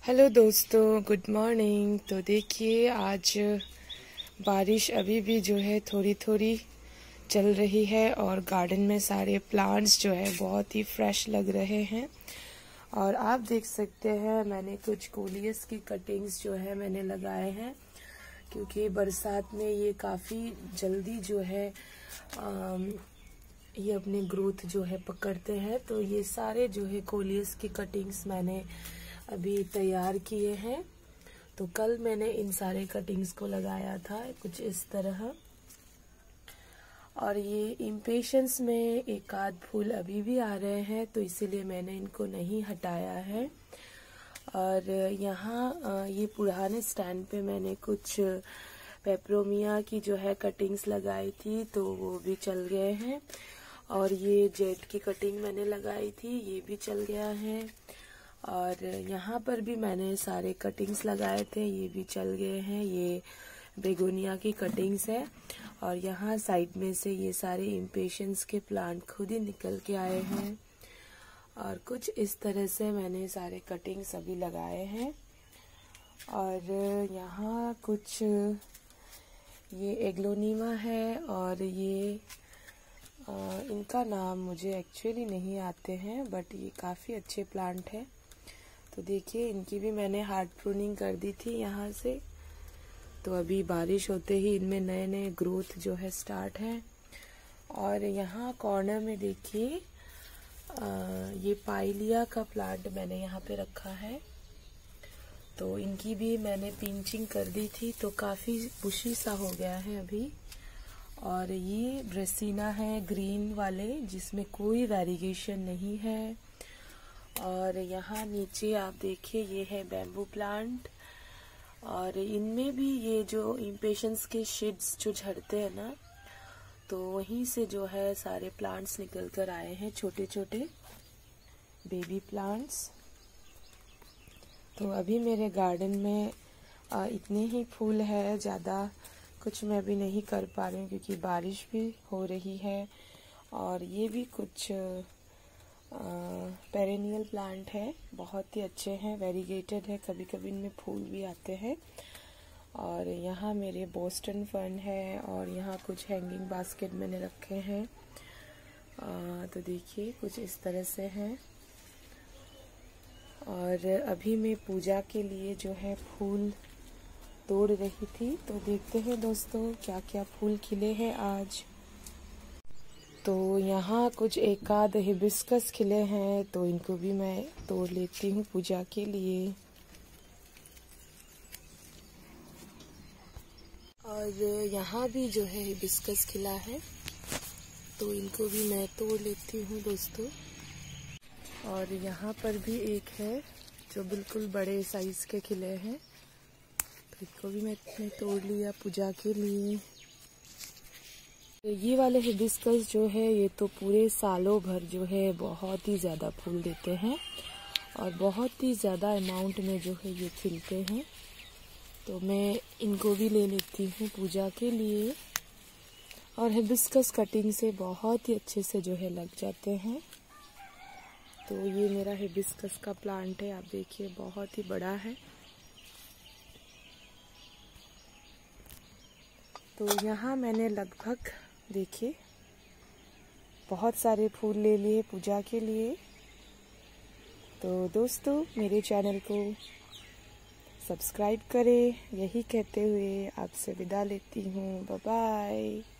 Hello दोस्तों, good morning. तो देखिए, आज बारिश अभी भी जो है थोड़ी थोड़ी चल रही है और गार्डन में सारे प्लांट्स जो है बहुत ही फ्रेश लग रहे हैं। और आप देख सकते हैं मैंने कुछ कोलियस की कटिंग्स जो है मैंने लगाए हैं, क्योंकि बरसात में ये काफ़ी जल्दी जो है ये अपने ग्रोथ जो है पकड़ते हैं। तो ये सारे जो है कोलियस की कटिंग्स मैंने अभी तैयार किए हैं। तो कल मैंने इन सारे कटिंग्स को लगाया था कुछ इस तरह। और ये इम्पेशंस में एक आध फूल अभी भी आ रहे हैं, तो इसीलिए मैंने इनको नहीं हटाया है। और यहाँ ये पुराने स्टैंड पे मैंने कुछ पेपरोमिया की जो है कटिंग्स लगाई थी, तो वो भी चल गए हैं। और ये जेट की कटिंग मैंने लगाई थी, ये भी चल गया है। और यहाँ पर भी मैंने सारे कटिंग्स लगाए थे, ये भी चल गए हैं। ये बेगोनिया की कटिंग्स है। और यहाँ साइड में से ये सारे इम्पेशंस के प्लांट खुद ही निकल के आए हैं। और कुछ इस तरह से मैंने सारे कटिंग्स अभी लगाए हैं। और यहाँ कुछ ये एग्लोनीमा है, और ये इनका नाम मुझे एक्चुअली नहीं आते हैं, बट ये काफ़ी अच्छे प्लांट है। तो देखिए, इनकी भी मैंने हार्ड प्रूनिंग कर दी थी यहाँ से। तो अभी बारिश होते ही इनमें नए नए ग्रोथ जो है स्टार्ट है। और यहाँ कॉर्नर में देखिए, ये पाइलिया का प्लांट मैंने यहाँ पे रखा है। तो इनकी भी मैंने पिंचिंग कर दी थी, तो काफ़ी बुशी सा हो गया है अभी। और ये ड्रेसिना है ग्रीन वाले, जिसमें कोई वेरिगेशन नहीं है। और यहाँ नीचे आप देखिए, ये है बैम्बू प्लांट। और इनमें भी ये जो इम्पेशंस के शीड्स जो झड़ते हैं ना, तो वहीं से जो है सारे प्लांट्स निकल कर आए हैं, छोटे छोटे बेबी प्लांट्स। तो अभी मेरे गार्डन में इतने ही फूल है, ज़्यादा कुछ मैं अभी नहीं कर पा रही हूँ, क्योंकि बारिश भी हो रही है। और ये भी कुछ पेरेनियल प्लांट है, बहुत ही अच्छे हैं, वेरीगेटेड है, कभी कभी इनमें फूल भी आते हैं। और यहाँ मेरे बोस्टन फर्न है, और यहाँ कुछ हैंगिंग बास्केट मैंने रखे हैं। तो देखिए, कुछ इस तरह से हैं। और अभी मैं पूजा के लिए जो है फूल तोड़ रही थी, तो देखते हैं दोस्तों क्या क्या फूल खिले हैं आज। तो यहाँ कुछ एक आध हिबिस्कस खिले हैं, तो इनको भी मैं तोड़ लेती हूँ पूजा के लिए। और यहाँ भी जो है हिबिस्कस खिला है, तो इनको भी मैं तोड़ लेती हूँ दोस्तों। और यहाँ पर भी एक है जो बिल्कुल बड़े साइज के खिले हैं, तो इसको भी मैंने तोड़ लिया पूजा के लिए। ये वाले हिबिस्कस जो है, ये तो पूरे सालों भर जो है बहुत ही ज़्यादा फूल देते हैं, और बहुत ही ज़्यादा अमाउंट में जो है ये खिलते हैं। तो मैं इनको भी ले लेती हूँ पूजा के लिए। और हिबिस्कस कटिंग से बहुत ही अच्छे से जो है लग जाते हैं। तो ये मेरा हिबिस्कस का प्लांट है, आप देखिए बहुत ही बड़ा है। तो यहाँ मैंने लगभग देखिए बहुत सारे फूल ले लिए पूजा के लिए। तो दोस्तों, मेरे चैनल को सब्सक्राइब करें, यही कहते हुए आपसे विदा लेती हूँ। Bye bye.